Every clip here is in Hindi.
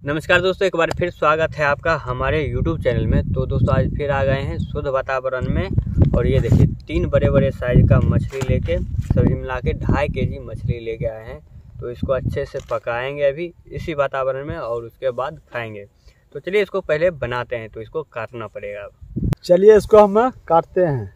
नमस्कार दोस्तों, एक बार फिर स्वागत है आपका हमारे YouTube चैनल में। तो दोस्तों आज फिर आ गए हैं शुद्ध वातावरण में। और ये देखिए 3 बड़े बड़े साइज का मछली लेके सभी मिला के 2.5 केजी मछली लेके आए हैं। तो इसको अच्छे से पकाएंगे अभी इसी वातावरण में और उसके बाद खाएंगे। तो चलिए इसको पहले बनाते हैं। तो इसको काटना पड़ेगा। चलिए इसको हम काटते हैं।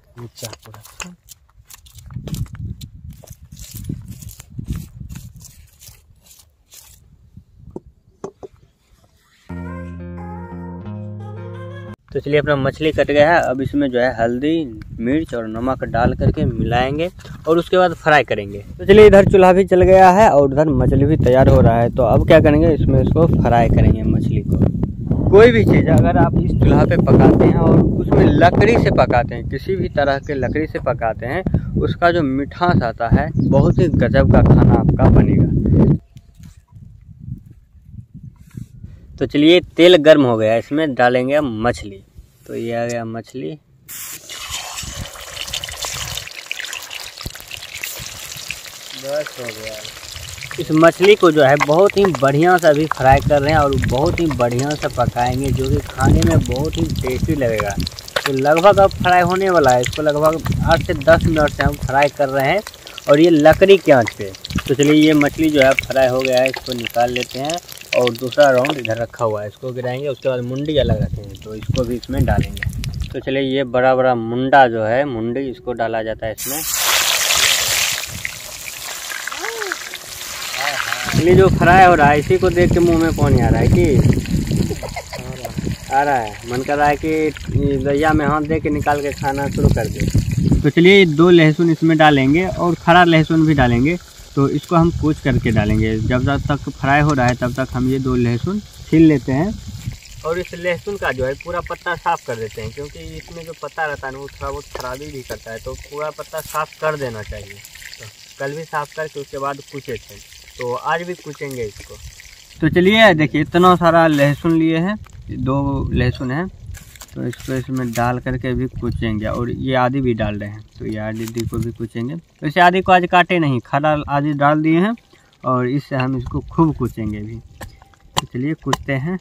तो चलिए अपना मछली कट गया है। अब इसमें जो है हल्दी, मिर्च और नमक डाल करके मिलाएंगे और उसके बाद फ्राई करेंगे। तो चलिए इधर चूल्हा भी चल गया है और उधर मछली भी तैयार हो रहा है। तो अब क्या करेंगे, इसमें इसको फ्राई करेंगे मछली को। कोई भी चीज़ अगर आप इस चूल्हा पे पकाते हैं और उसमें लकड़ी से पकाते हैं, किसी भी तरह के लकड़ी से पकाते हैं, उसका जो मिठास आता है बहुत ही गजब का खाना आपका बनेगा। तो चलिए तेल गर्म हो गया, इसमें डालेंगे हम मछली। तो ये आ गया मछली। बस हो गया। इस मछली को जो है बहुत ही बढ़िया से अभी फ्राई कर रहे हैं और बहुत ही बढ़िया से पकाएंगे, जो कि खाने में बहुत ही टेस्टी लगेगा। तो लगभग अब फ्राई होने वाला है। इसको लगभग 8 से 10 मिनट से हम फ्राई कर रहे हैं और ये लकड़ी की आंच पे। तो चलिए ये मछली जो है फ्राई हो गया है, इसको निकाल लेते हैं और दूसरा राउंड इधर रखा हुआ है, इसको गिराएंगे। उसके बाद मुंडी अलग रखेंगे, तो इसको भी इसमें डालेंगे। तो चलिए ये बड़ा बड़ा मुंडा जो है, मुंडी, इसको डाला जाता है इसमें। चलिए जो फ्राई हो रहा है इसी को देख के मुंह में पानी आ रहा है कि आ रहा है। मन कर रहा है कि दरिया में हाथ दे के निकाल के खाना शुरू कर दे। तो चलिए 2 लहसुन इसमें डालेंगे और खड़ा लहसुन भी डालेंगे। तो इसको हम कूच करके डालेंगे। जब तक फ्राई हो रहा है तब तक हम ये 2 लहसुन छील लेते हैं और इस लहसुन का जो है पूरा पत्ता साफ़ कर देते हैं, क्योंकि इसमें जो पत्ता रहता है वो थोड़ा बहुत खराबी भी करता है। तो पूरा पत्ता साफ़ कर देना चाहिए। तो कल भी साफ़ करके उसके बाद कूचे थे, तो आज भी कूचेंगे इसको। तो चलिए देखिए इतना सारा लहसुन लिए हैं, 2 लहसुन हैं। तो इसको इसमें डाल करके भी कूचेंगे और ये आदि भी डाल रहे हैं। तो ये आदि को भी कूचेंगे। तो इसे आदि को आज काटे नहीं, खड़ा आदि डाल दिए हैं और इससे हम इसको खूब कूचेंगे भी। तो चलिए कूचते हैं।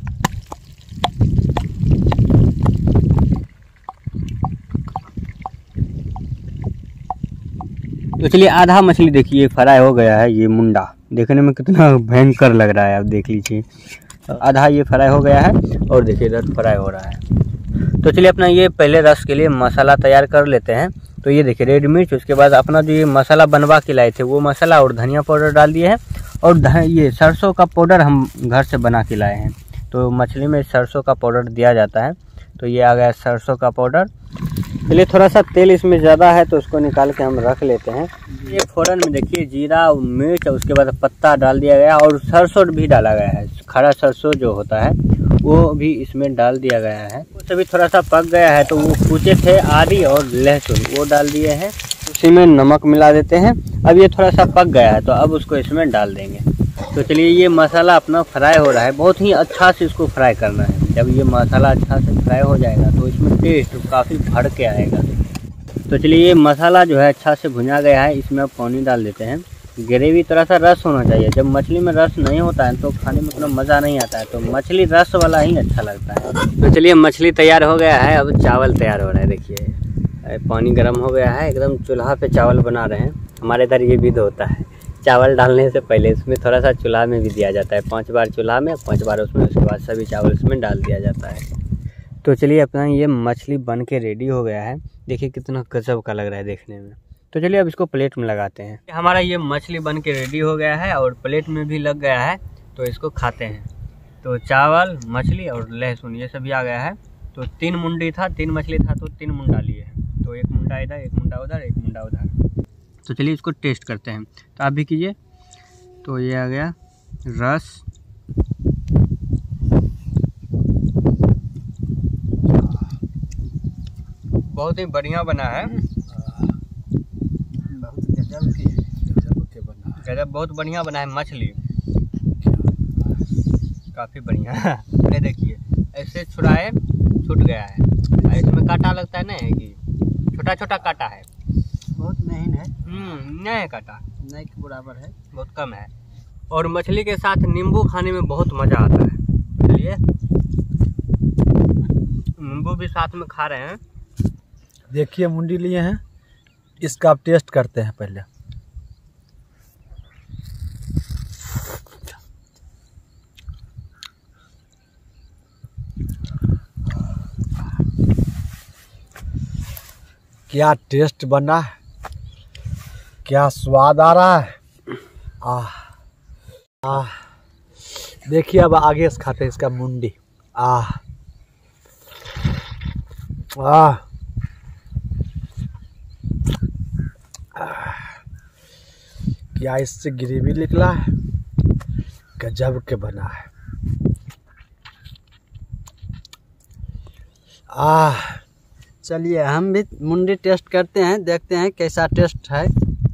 तो चलिए आधा मछली देखिए फ्राई हो गया है। ये मुंडा देखने में कितना भयंकर लग रहा है, आप देख लीजिए। आधा ये फ्राई हो गया है और देखिए इधर फ्राई हो रहा है। तो चलिए अपना ये पहले रस के लिए मसाला तैयार कर लेते हैं। तो ये देखिए रेड मिर्च, उसके बाद अपना जो ये मसाला बनवा के लाए थे वो मसाला और धनिया पाउडर डाल दिए हैं। और ये सरसों का पाउडर हम घर से बना के लाए हैं। तो मछली में सरसों का पाउडर दिया जाता है। तो ये आ गया सरसों का पाउडर। चलिए थोड़ा सा तेल इसमें ज़्यादा है तो उसको निकाल के हम रख लेते हैं। ये फ़ौरन में देखिए जीरा, मिर्च, उसके बाद पत्ता डाल दिया गया और सरसों भी डाला गया है। खड़ा सरसों जो होता है वो भी इसमें डाल दिया गया है। वो भी थोड़ा सा पक गया है तो वो कूचे थे आदि और लहसुन वो डाल दिए हैं। उसी में नमक मिला देते हैं। अब ये थोड़ा सा पक गया है तो अब उसको इसमें डाल देंगे। तो चलिए ये मसाला अपना फ्राई हो रहा है। बहुत ही अच्छा से इसको फ्राई करना है। जब ये मसाला अच्छा से फ्राई हो जाएगा तो इसमें टेस्ट काफ़ी भर के आएगा। तो चलिए ये मसाला जो है अच्छा से भुना गया है। इसमें अब पानी डाल देते हैं। ग्रेवी थोड़ा सा रस होना चाहिए। जब मछली में रस नहीं होता है तो खाने में उतना मज़ा नहीं आता है। तो मछली रस वाला ही अच्छा लगता है। तो चलिए मछली तैयार हो गया है। अब चावल तैयार हो रहा है। देखिए पानी गर्म हो गया है, एकदम चूल्हा पे चावल बना रहे हैं। हमारे इधर ये विध होता है, चावल डालने से पहले इसमें थोड़ा सा चूल्हा में भी दिया जाता है। 5 बार चूल्हा में, 5 बार उसमें, उसके बाद सभी चावल उसमें डाल दिया जाता है। तो चलिए अपना ये मछली बन के रेडी हो गया है। देखिए कितना गजब का लग रहा है देखने में। तो चलिए अब इसको प्लेट में लगाते हैं। हमारा ये मछली बन के रेडी हो गया है और प्लेट में भी लग गया है। तो इसको खाते हैं। तो चावल, मछली और लहसुन ये सभी आ गया है। तो 3 मुंडी था, 3 मछली था तो 3 मुंडा लिए हैं। तो 1 मुंडा इधर, 1 मुंडा उधर, 1 मुंडा उधर। तो चलिए इसको टेस्ट करते हैं। तो आप भी कीजिए। तो ये आ गया रस, बहुत ही बढ़िया बना है। गजब बहुत बढ़िया बना है। मछली काफ़ी बढ़िया है। देखिए ऐसे छुड़ाए छूट गया है। इसमें कांटा लगता है ना, है कि छोटा छोटा कांटा है, बहुत महीन है। नहीं है कांटा, नहीं के बराबर है, बहुत कम है। और मछली के साथ नींबू खाने में बहुत मज़ा आता है। चलिए नींबू भी साथ में खा रहे हैं। देखिए मुंडी लिए हैं, इसका आप टेस्ट करते हैं पहले। क्या टेस्ट बना है, क्या स्वाद आ रहा है। आह आह, देखिए अब आगे से खाते हैं इसका मुंडी। आह आह क्या इससे ग्रेवी निकला है, गजब के बना है। आह, चलिए हम भी मुंडी टेस्ट करते हैं, देखते हैं कैसा टेस्ट है।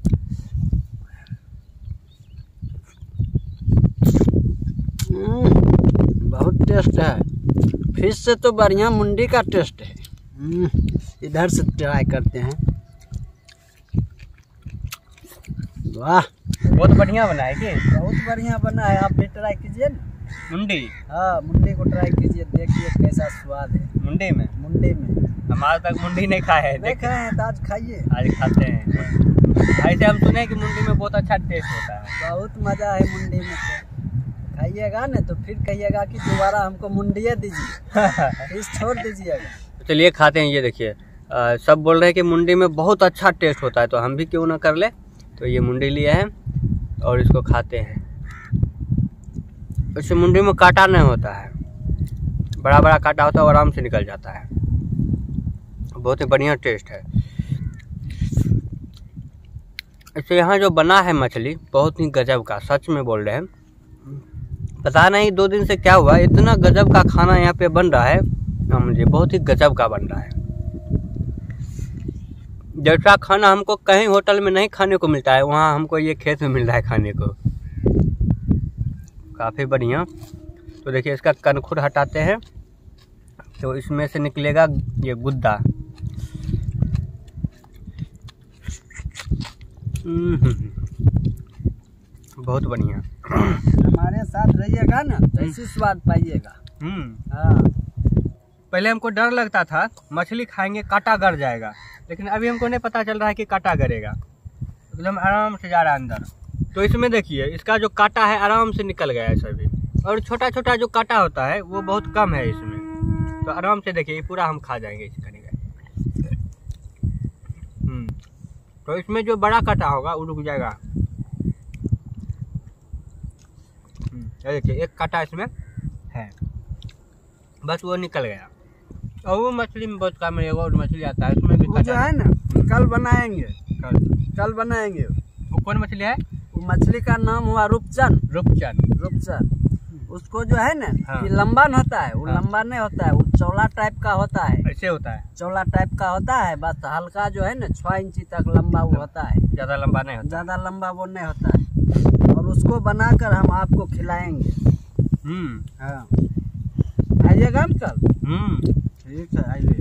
बहुत टेस्ट है, फिश से तो बढ़िया मुंडी का टेस्ट है। इधर से ट्राई करते हैं। वाह, बहुत बढ़िया बना है कि? बहुत बढ़िया बना है, आप भी ट्राई कीजिए ना मुंडी। हाँ, मुंडी को ट्राई कीजिए, देखिए कैसा स्वाद है मुंडी में। मुंडी में हम आज तक मुंडी नहीं खाए हैं। नहीं खाए हैं तो आज खाइए। आज खाते हैं। ऐसे हम सुने हैं कि मुंडी में बहुत अच्छा टेस्ट होता है। बहुत मजा है मुंडी में, तो खाइएगा ना तो फिर कहिएगा कि दोबारा हमको मुंडिया दीजिए, फिश छोड़ दीजिएगा। चलिए खाते हैं। ये देखिए सब बोल रहे हैं कि मुंडी में बहुत अच्छा टेस्ट होता है, तो हम भी क्यों ना कर ले। तो ये मुंडी लिए हैं और इसको खाते हैं। इससे मुंडी में कांटा नहीं होता है, बड़ा बड़ा कांटा होता है और आराम से निकल जाता है। बहुत ही बढ़िया टेस्ट है। इससे यहाँ जो बना है मछली बहुत ही गजब का, सच में बोल रहे हैं। पता नहीं 2 दिन से क्या हुआ, इतना गजब का खाना यहाँ पे बन रहा है ना, मुझे बहुत ही गजब का बन रहा है। जैसा खाना हमको कहीं होटल में नहीं खाने को मिलता है, वहाँ हमको ये खेत में मिल रहा है खाने को। काफ़ी बढ़िया। तो देखिए इसका कनखुर हटाते हैं तो इसमें से निकलेगा ये गुद्दा। बहुत बढ़िया। हमारे साथ रहिएगा ना तो ऐसी स्वाद पाइएगा। हाँ, पहले हमको डर लगता था मछली खाएंगे कांटा गड़ जाएगा, लेकिन अभी हमको नहीं पता चल रहा है कि कांटा गड़ेगा। एकदम आराम से जा रहा है अंदर। तो इसमें देखिए इसका जो कांटा है आराम से निकल गया है सभी, और छोटा छोटा जो कांटा होता है वो बहुत कम है इसमें। तो आराम से देखिए पूरा हम खा जाएंगे इस करेंगे। तो इसमें जो बड़ा कांटा होगा वो रुक जाएगा। ये देखिए एक कांटा इसमें है, बस वो निकल गया। और वो मछली में बहुत कम है, और मछली आता है उसमें भी वो जो है ना कल बनाएंगे, कल बनाएंगे। वो कौन मछली है? वो मछली का नाम हुआ रूपचंद। रूपचंद। उसको जो है ना हाँ। ये लंबा न होता है, वो लंबा नहीं होता है, वो चौड़ा टाइप का होता है। ऐसे होता है, चौड़ा टाइप का होता है, बस हल्का जो है ना 6 इंची तक लंबा वो होता है। ज्यादा लंबा नहीं होता। ज्यादा लंबा वो नहीं होता है। और उसको बनाकर हम आपको खिलाएंगे। हाँ, आइएगा हम कल। ठीक है, आइए।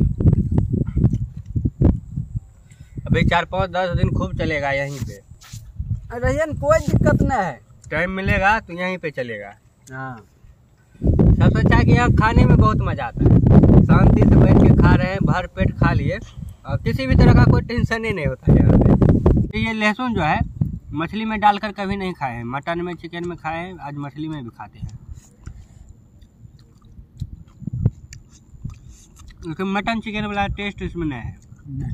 अभी 4-5-10 दिन खूब चलेगा यहीं पे। रहिए, कोई दिक्कत नहीं है, टाइम मिलेगा तो यहीं पे चलेगा। हाँ, सबसे अच्छा कि यहाँ खाने में बहुत मजा आता है। शांति से बैठ के खा रहे हैं, भर पेट खा लिए, और किसी भी तरह का कोई टेंशन ही नहीं होता है यहाँ पे। तो ये लहसुन जो है मछली में डालकर कभी नहीं खाए हैं, मटन में चिकन में खाए हैं, आज मछली में भी खाते हैं। लेकिन मटन चिकन वाला टेस्ट इसमें नहीं है।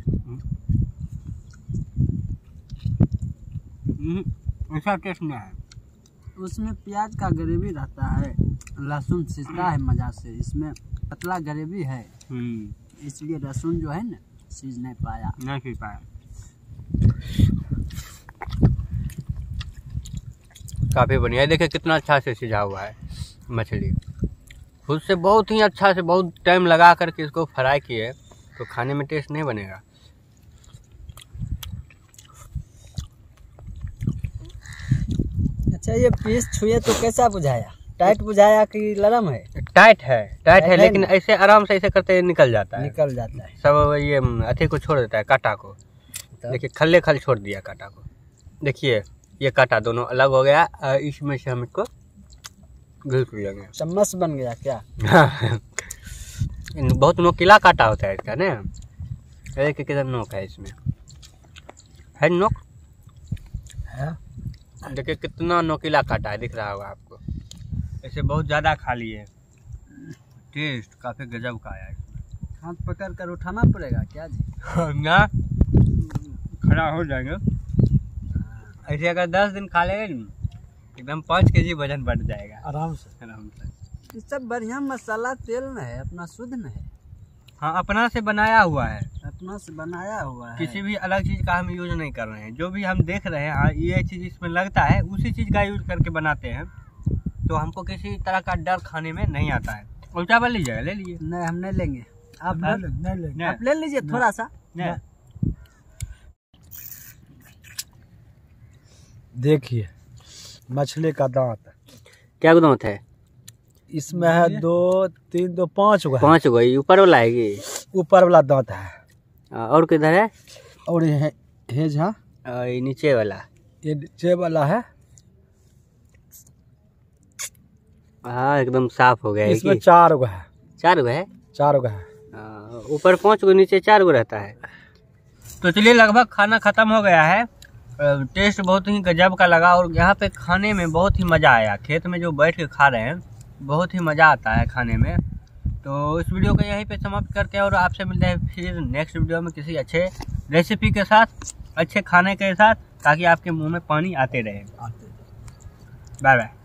ऐसा टेस्ट नहीं है। उसमें प्याज का ग्रेवी रहता है, लहसुन सीजता है मजा से, इसमें पतला ग्रेवी है, इसलिए लहसुन जो है ना सीज नहीं पाया। काफ़ी बढ़िया। देखिए कितना अच्छा से सिझा हुआ है मछली, खुद से बहुत ही अच्छा से, बहुत टाइम लगा करके इसको फ्राई किए तो खाने में टेस्ट नहीं बनेगा। अच्छा, ये पीस छुए तो कैसा बुझाया? टाइट बुझाया कि नरम है? टाइट है लेकिन ऐसे आराम से ऐसे करते निकल जाता है। सब ये अथी को छोड़ देता है, कांटा को। देखिए खल्ले खल छोड़ दिया कांटा को। देखिए ये काटा दोनों अलग हो गया। इसमें से हम इसको घिस लेंगे। चम्मच बन गया क्या? बहुत नोकीला काटा होता है इसका ना। एक किधर नोक है इसमें, है नोक है। देखिए कितना नोकीला काटा है, दिख रहा होगा आपको। ऐसे बहुत ज़्यादा खा लिए, टेस्ट काफ़ी गजब का आया। हाथ पकड़ कर उठाना पड़ेगा क्या जी? ना खड़ा हो जाएंगे। ऐसे अगर 10 दिन खा लेंगे एकदम 5 kg वजन बढ़ जाएगा आराम से। ये सब बढ़िया मसाला तेल न है, अपना शुद्ध न है। हाँ, अपना से बनाया हुआ है, अपना से बनाया हुआ है। किसी भी अलग चीज़ का हम यूज नहीं कर रहे हैं। जो भी हम देख रहे हैं, हाँ ये चीज़ इसमें लगता है, उसी चीज़ का यूज करके बनाते हैं। तो हमको किसी तरह का डर खाने में नहीं आता है। उल्टा बन लीजिएगा, ले लीजिए। नहीं, हम नहीं लेंगे। आप नहीं लेंगे, आप ले लीजिए थोड़ा सा। देखिए मछली का दांत क्या दांत है इसमें? है 2 3 2 5 गो। 5 गो ऊपर वाला है कि ऊपर वाला दांत है। और किधर है? और ये हेज है, ये नीचे वाला, ये नीचे वाला है। हाँ एकदम साफ हो गया है। इसमें 4 गो है। 4 गो है? 4 गो है। ऊपर 5 गो, नीचे 4 गो रहता है। तो चलिए लगभग खाना खत्म हो गया है। टेस्ट बहुत ही गजब का लगा और यहाँ पे खाने में बहुत ही मज़ा आया। खेत में जो बैठ के खा रहे हैं बहुत ही मज़ा आता है खाने में। तो इस वीडियो को यहीं पे समाप्त करते हैं और आपसे मिलते हैं फिर नेक्स्ट वीडियो में किसी अच्छे रेसिपी के साथ, अच्छे खाने के साथ, ताकि आपके मुंह में पानी आते रहे। Bye bye.